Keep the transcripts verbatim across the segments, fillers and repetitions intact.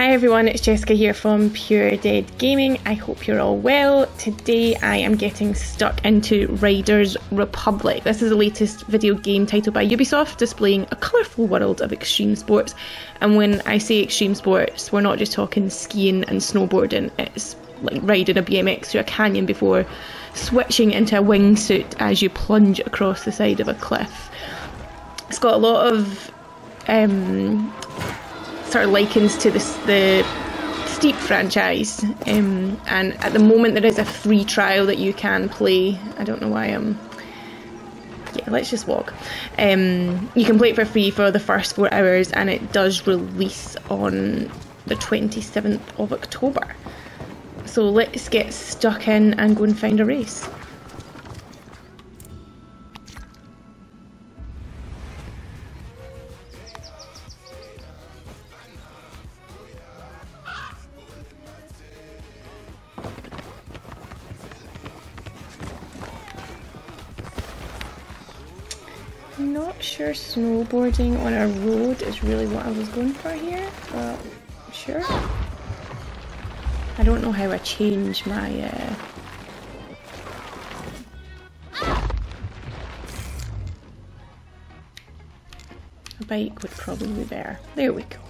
Hi everyone, it's Jessica here from Pure Dead Gaming. I hope you're all well. Today I am getting stuck into Riders Republic. This is the latest video game title by Ubisoft, displaying a colourful world of extreme sports. And when I say extreme sports, we're not just talking skiing and snowboarding. It's like riding a B M X through a canyon before switching into a wingsuit as you plunge across the side of a cliff. It's got a lot of um, sort of likens to this, the Steep franchise, um, and at the moment there is a free trial that you can play. I don't know why I'm... yeah, let's just walk. Um, you can play it for free for the first four hours and it does release on the twenty-seventh of October. So let's get stuck in and go and find a race. Not sure snowboarding on a road is really what I was going for here, but sure. I don't know how I change my uh... a bike would probably be better. There we go.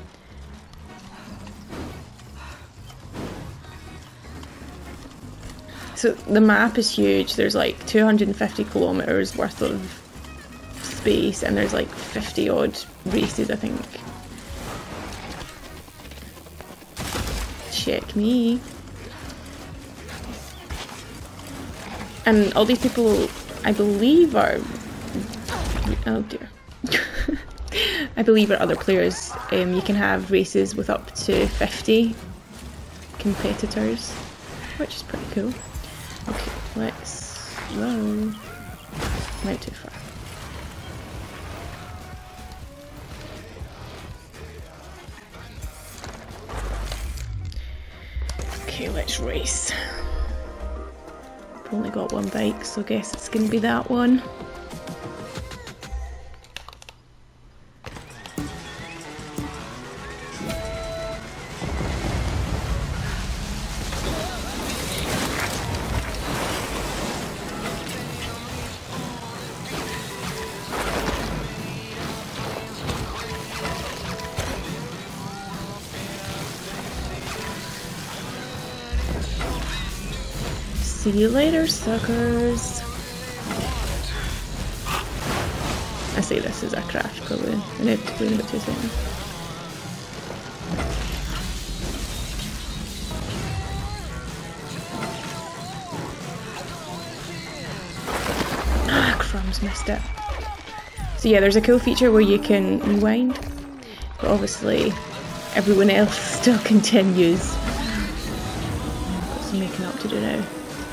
So the map is huge. There's like two hundred fifty kilometers worth of space and there's like fifty odd races, I think. Check me. And all these people, I believe, are... oh dear. I believe are other players. Um, you can have races with up to fifty competitors, which is pretty cool. Okay, let's... whoa. Went too far. Okay, let's race. I've only got one bike, so I guess it's going to be that one. See you later, suckers. I say this is a crash, probably. Inevitably in about two seconds. Ah, crumbs, missed it. So yeah, there's a cool feature where you can rewind, but obviously everyone else still continues. Got some making up to do now.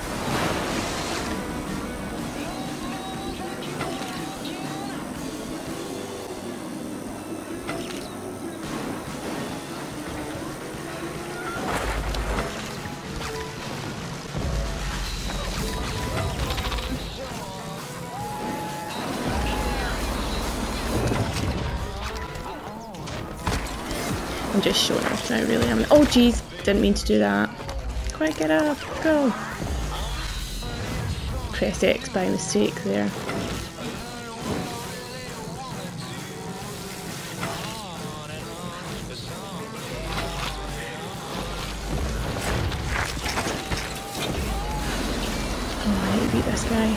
I'm just showing off now, really. I'm, oh jeez, didn't mean to do that. Quick, get up, go. Press X by mistake there. Oh, I need to beat this guy.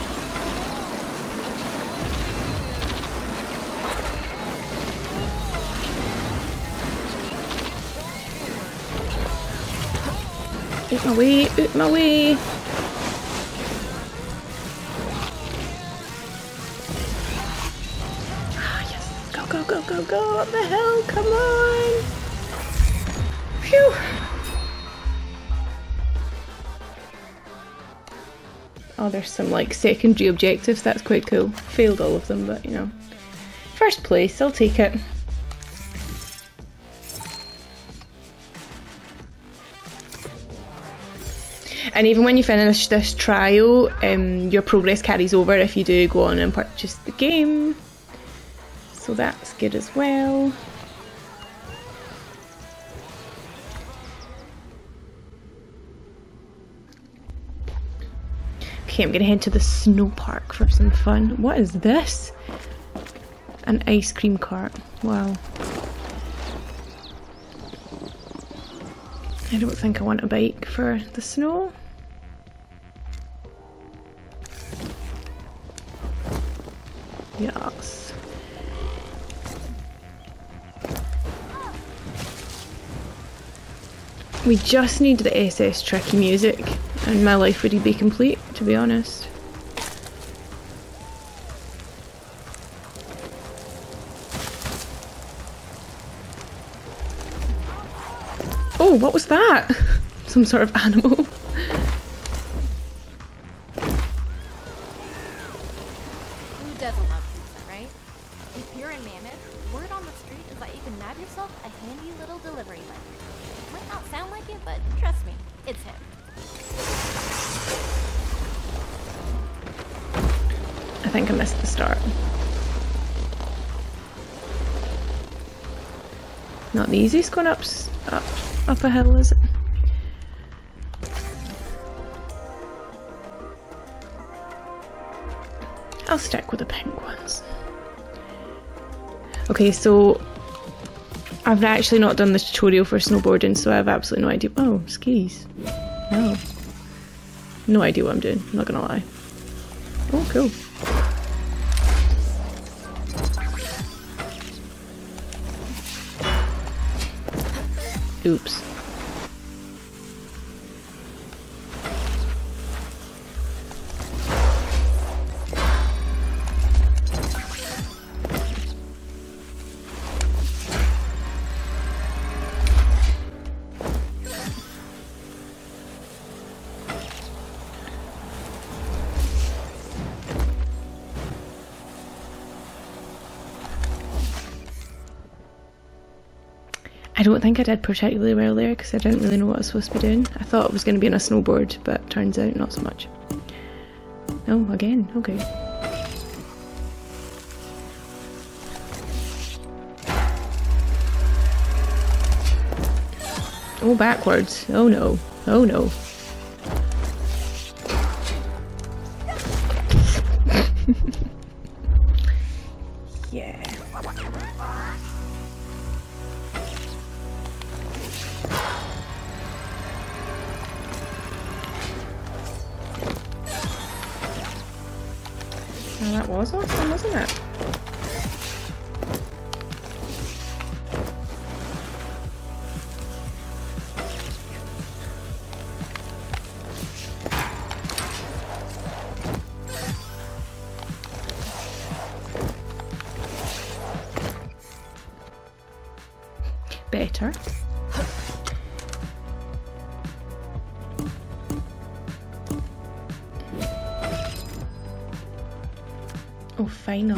Out my way, out my way! Ah, yes! Go, go, go, go, go! Up the hill! Come on! Phew! Oh, there's some like secondary objectives. That's quite cool. Failed all of them, but you know. First place, I'll take it. And even when you finish this trial, um, your progress carries over if you do go on and purchase the game. So that's good as well. Okay, I'm gonna head to the snow park for some fun. What is this? An ice cream cart. Wow. I don't think I want a bike for the snow. Yes. We just need the S S Tricky music and my life would be complete, to be honest. Oh, what was that? Some sort of animal. Who doesn't love pizza, right? If you're in Mammoth, word on the street is that you can nab yourself a handy little delivery bike. Might not sound like it, but trust me, it's him. I think I missed the start. Not the easiest going up, up, up a hill, is it? I'll stick with the pink ones. Okay, so I've actually not done the tutorial for snowboarding, so I have absolutely no idea. Oh, skis. No. No idea what I'm doing, I'm not gonna lie. Oh, cool. Oops. I don't think I did particularly well there because I didn't really know what I was supposed to be doing. I thought it was going to be on a snowboard, but turns out not so much. Oh, again, okay. Oh, backwards. Oh no. Oh no. Yeah. Well, that was awesome, wasn't it? Better. Oh, final.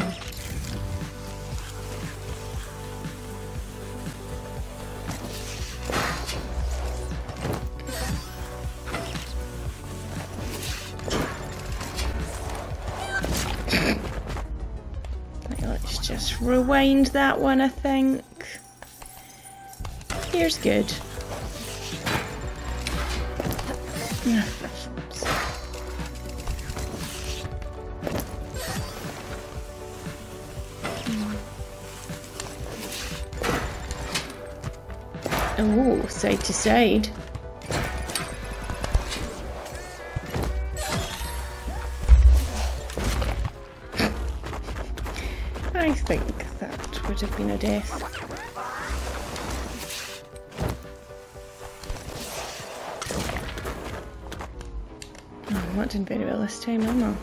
Right, let's just rewind that one, I think. Here's good. Oh, side to side. I think that would have been a death. Oh, I'm not doing very well this time, am I?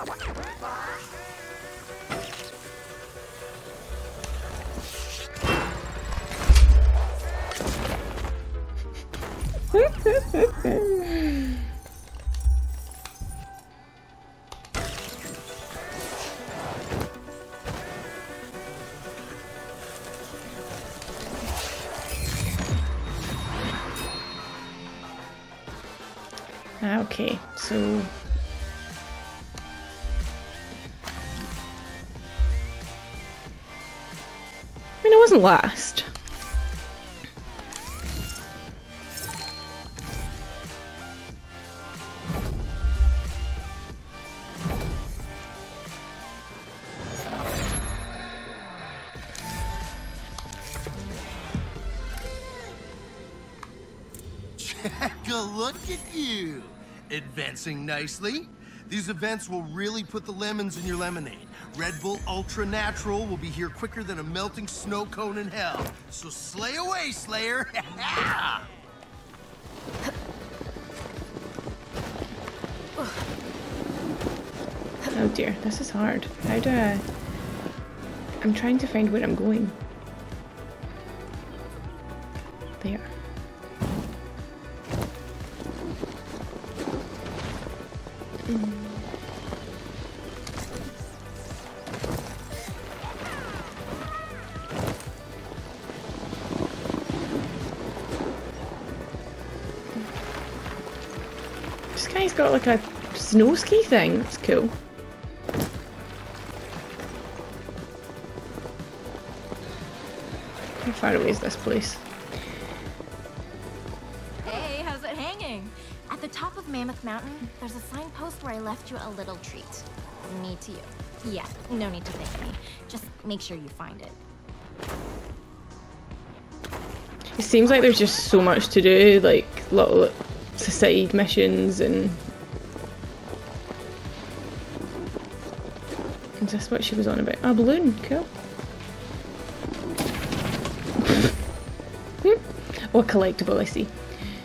Okay, so I mean, it wasn't last. Look at you! Advancing nicely. These events will really put the lemons in your lemonade. Red Bull Ultra Natural will be here quicker than a melting snow cone in hell. So slay away, Slayer! Oh dear, this is hard. How do I... I'm trying to find where I'm going. There. Mm. This guy's got like a snow ski thing. That's cool. How far away is this place? Hey, how's it hanging? At the top of Mammoth Mountain, there's a signpost where I left you a little treat. Me to you. Yeah, no need to thank me. Just make sure you find it. It seems like there's just so much to do, like little side missions and... Is this what she was on about? A balloon, cool. Or collectible, I see.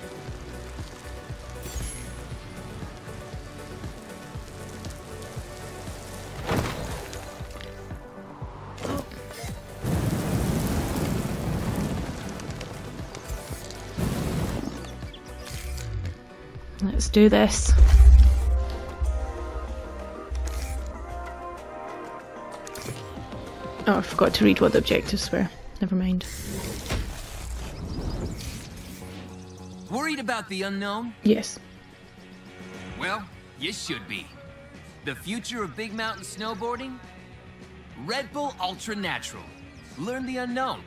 Let's do this. Oh, I forgot to read what the objectives were. Never mind. Worried about the unknown? Yes. Well, you should be. The future of big mountain snowboarding? Red Bull Ultra Natural. Learn the unknown.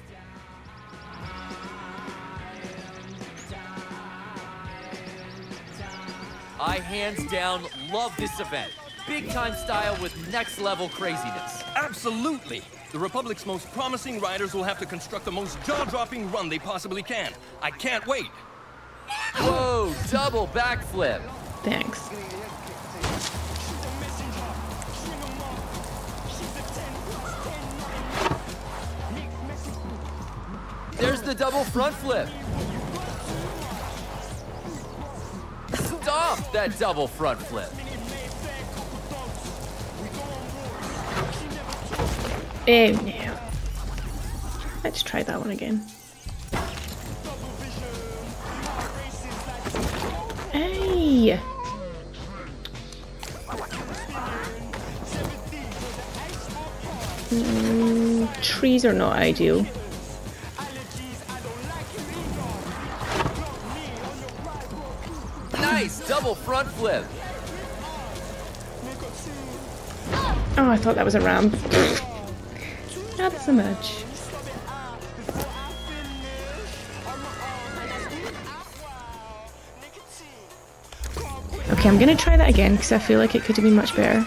I hands down love this event. Big time style with next level craziness. Absolutely! The Republic's most promising riders will have to construct the most jaw-dropping run they possibly can. I can't wait! Whoa, double backflip. Thanks. There's the double front flip. Stop that double front flip. Oh no. Let's try that one again. Hey! Mm, trees are not ideal. Nice double front flip. Oh, I thought that was a ramp. Not so much. Okay, I'm gonna try that again because I feel like it could have been much better.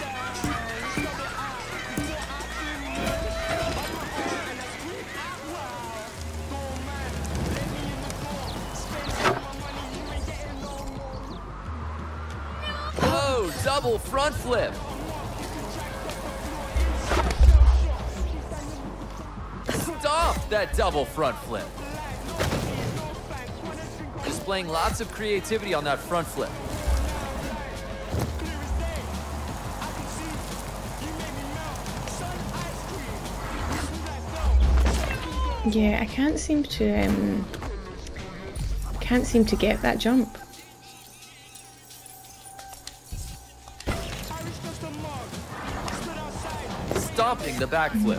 Whoa, double front flip. Stop that double front flip. Displaying lots of creativity on that front flip. Yeah, I can't seem to um can't seem to get that jump. Stopping the backflip.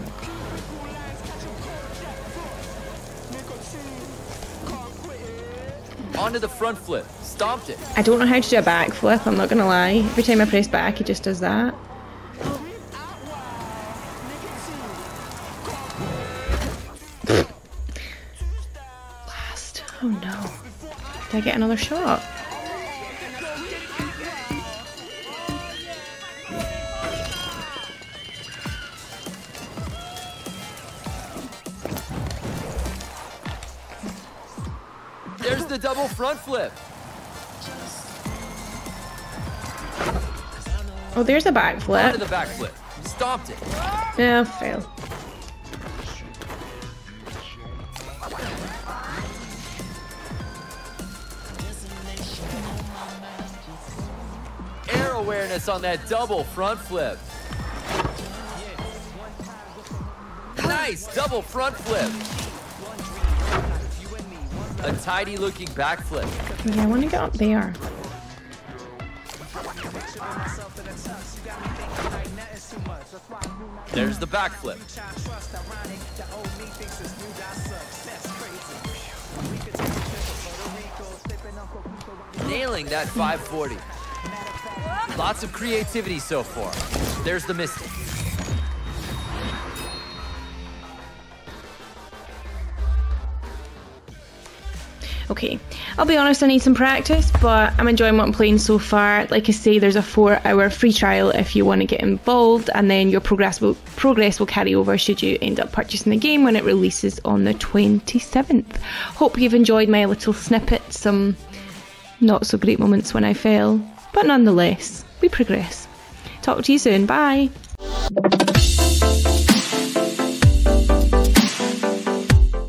Onto the front flip. Stomped it. I don't know how to do a backflip, I'm not gonna lie. Every time I press back, it just does that. Blast. Oh no. Did I get another shot? There's the the double front flip. Oh, there's a Onto backflip. the back flip. Stomped it. Yeah, fail. Air awareness on that double front flip. Nice double front flip. A tidy looking back flip. Yeah, I want to get up there. There's the back flip. Nailing that five forty. Lots of creativity so far. There's the Mystic. Okay, I'll be honest, I need some practice, but I'm enjoying what I'm playing so far. Like I say, there's a four hour free trial if you want to get involved, and then your progress will, progress will carry over should you end up purchasing the game when it releases on the twenty-seventh. Hope you've enjoyed my little snippet, some not so great moments when I fail, but nonetheless, we progress. Talk to you soon, bye!